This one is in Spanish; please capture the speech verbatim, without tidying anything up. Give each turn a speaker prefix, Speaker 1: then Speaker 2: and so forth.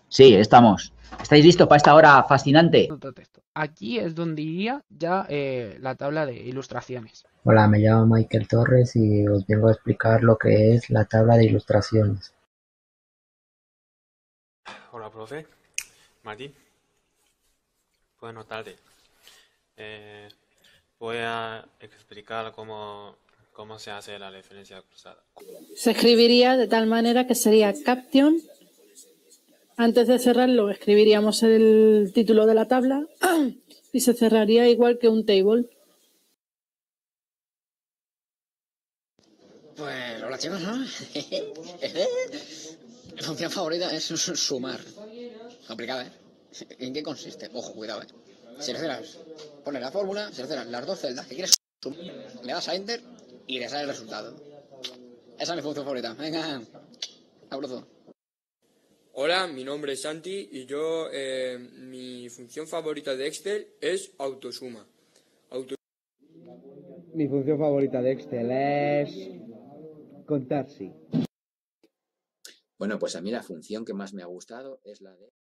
Speaker 1: Sí, estamos. ¿Estáis listos para esta hora fascinante?
Speaker 2: Otro texto. Aquí es donde iría ya eh, la tabla de ilustraciones.
Speaker 3: Hola, me llamo Michael Torres y os vengo a explicar lo que es la tabla de ilustraciones.
Speaker 4: Hola, profe. Martín. Buenas tardes. Eh, voy a explicar cómo, cómo se hace la referencia cruzada.
Speaker 5: Se escribiría de tal manera que sería caption. Antes de cerrarlo escribiríamos el título de la tabla y se cerraría igual que un table.
Speaker 6: Pues hola chicos, ¿no? Mi función favorita es sumar. Complicado, ¿eh? ¿En qué consiste? Ojo, cuidado, ¿eh? Seleccionas, pones la fórmula, seleccionas las dos celdas que quieres sumar, le das a Enter y le sale el resultado. Esa es mi función favorita. Venga, abrazo.
Speaker 7: Hola, mi nombre es Santi y yo, eh, mi función favorita de Excel es autosuma. Auto
Speaker 8: Mi función favorita de Excel es contar, sí.
Speaker 9: Bueno, pues a mí la función que más me ha gustado es la de...